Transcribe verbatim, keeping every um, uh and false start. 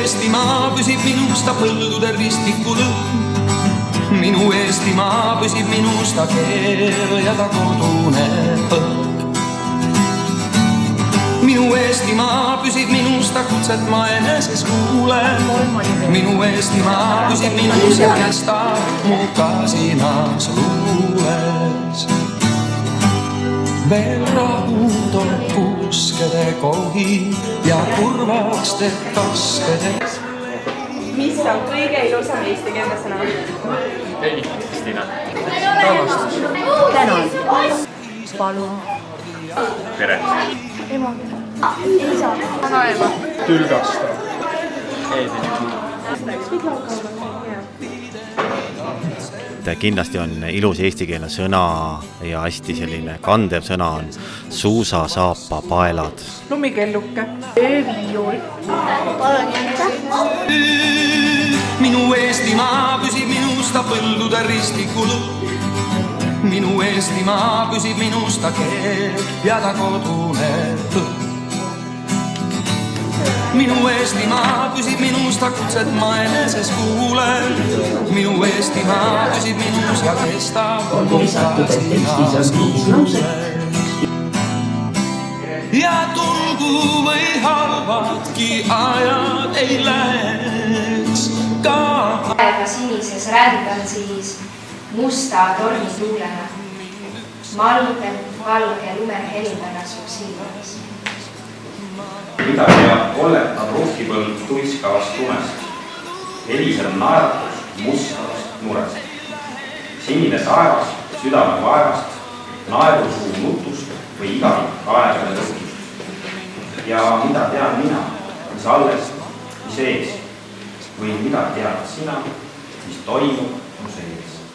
Eestimaa püsib minusta põldude ristikul õhn. Minu Eestimaa püsib minusta keel ja ta kodune õhk. Minu Eestimaa püsib minusta kutset ma eneses kuulen. Minu Eestimaa püsib minus ja kestab mu kasinas luules. Veel rahud on puskede kohi ja kurvaks teeb kaskede. Mis on kõige ilusam eesti keelde sõna? Ei, Kristina. Tavastus. Tänan. Palun. Tere. Ema. Isa. Vanaema. Tülgasta. Kindlasti on ilus eestikeelne sõna ja hästi selline kandev sõna on suusasaapa paelad. Lumikelluke. Ööviiul. Palun jänta. Minu Eestimaa püsib minusta põldude ristikul õhk. Minu Eestimaa püsib minusta keel ja ta kodune õhk. Minu Eestimaa püsib minusta kutset ma eneses kuulen. Minu Eestimaa püsib minus ja kestab mu kasinas luules. Ja tulgu või halvadki ajad ei läheks ka. Päeva sinises rändan siis musta tormi tuulena. Malben valge lume helindana su silmas. Mida teab kolletab ruhkipõld tuiskavast tumest, heliseb naeratus mustavast murest. Sinine taevas, südame vaevast, naerusuu nutust või igavik aegade lõpust. Ja mida tean mina, mis alles, mis ees, või mida tead sina, mis toimub mu sees.